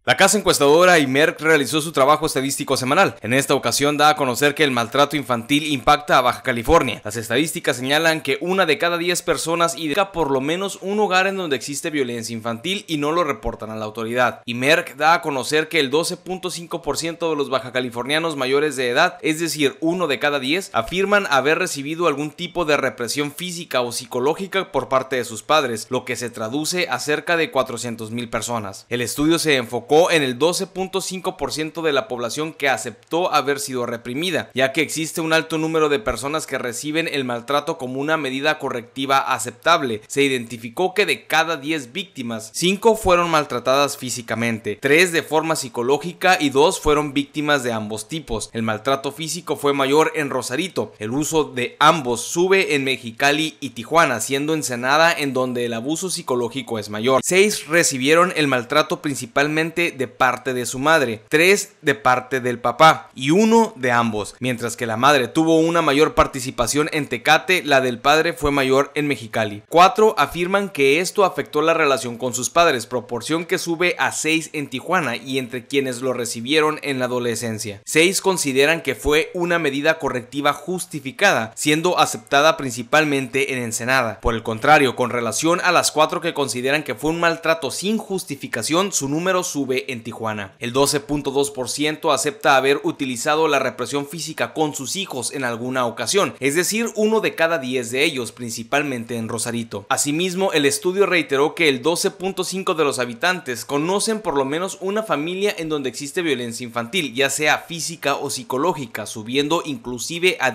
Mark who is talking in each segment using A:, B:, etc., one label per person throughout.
A: La casa encuestadora Imerc realizó su trabajo estadístico semanal. En esta ocasión da a conocer que el maltrato infantil impacta a Baja California. Las estadísticas señalan que 1 de cada 10 personas identifica por lo menos un hogar en donde existe violencia infantil y no lo reportan a la autoridad. Imerc da a conocer que el 12.5% de los bajacalifornianos mayores de edad, es decir, 1 de cada 10, afirman haber recibido algún tipo de represión física o psicológica por parte de sus padres, lo que se traduce a cerca de 400,000 personas. El estudio se enfocó en el 12.5% de la población que aceptó haber sido reprimida, ya que existe un alto número de personas que reciben el maltrato como una medida correctiva aceptable. Se identificó que de cada 10 víctimas, 5 fueron maltratadas físicamente, 3 de forma psicológica y 2 fueron víctimas de ambos tipos. El maltrato físico fue mayor en Rosarito, el uso de ambos sube en Mexicali y Tijuana, siendo Ensenada en donde el abuso psicológico es mayor. 6 recibieron el maltrato principalmente de parte de su madre, 3 de parte del papá y 1 de ambos, mientras que la madre tuvo una mayor participación en Tecate, la del padre fue mayor en Mexicali. 4 afirman que esto afectó la relación con sus padres, proporción que sube a 6 en Tijuana y entre quienes lo recibieron en la adolescencia. 6 consideran que fue una medida correctiva justificada, siendo aceptada principalmente en Ensenada. Por el contrario, con relación a las 4 que consideran que fue un maltrato sin justificación, su número sube en Tijuana. El 12.2% acepta haber utilizado la represión física con sus hijos en alguna ocasión, es decir, 1 de cada 10 de ellos, principalmente en Rosarito. Asimismo, el estudio reiteró que el 12.5% de los habitantes conocen por lo menos una familia en donde existe violencia infantil, ya sea física o psicológica, subiendo inclusive a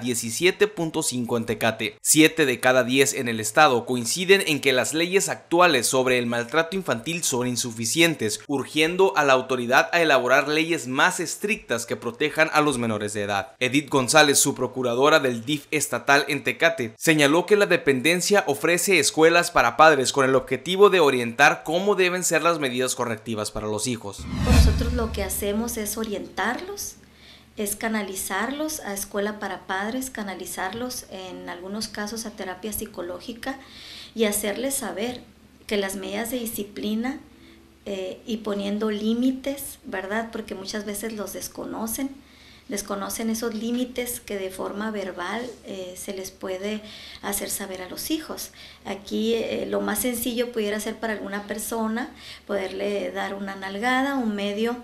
A: 17.5% en Tecate. 7 de cada 10 en el estado coinciden en que las leyes actuales sobre el maltrato infantil son insuficientes, urgiendo a la autoridad a elaborar leyes más estrictas que protejan a los menores de edad. Edith González, su procuradora del DIF estatal en Tecate, señaló que la dependencia ofrece escuelas para padres con el objetivo de orientar cómo deben ser las medidas correctivas para los hijos.
B: Nosotros lo que hacemos es orientarlos, es canalizarlos a escuela para padres, canalizarlos en algunos casos a terapia psicológica y hacerles saber que las medidas de disciplina y poniendo límites, ¿verdad? Porque muchas veces los desconocen esos límites que de forma verbal se les puede hacer saber a los hijos. Aquí lo más sencillo pudiera ser para alguna persona poderle dar una nalgada, un medio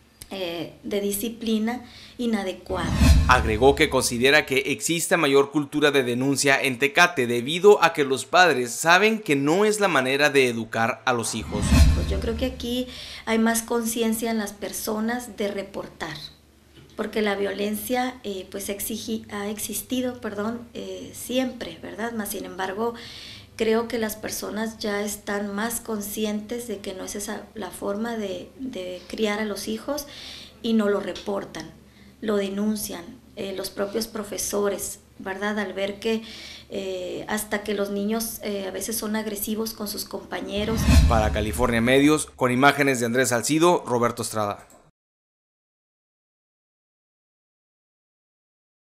B: de disciplina inadecuada.
A: Agregó que considera que existe mayor cultura de denuncia en Tecate debido a que los padres saben que no es la manera de educar a los hijos.
B: Pues yo creo que aquí hay más conciencia en las personas de reportar, porque la violencia pues ha existido siempre, ¿verdad? Mas sin embargo creo que las personas ya están más conscientes de que no es esa la forma de criar a los hijos y no lo reportan, lo denuncian, los propios profesores, ¿verdad? Al ver que hasta que los niños a veces son agresivos con sus compañeros.
A: Para California Medios, con imágenes de Andrés Salcido, Roberto Estrada.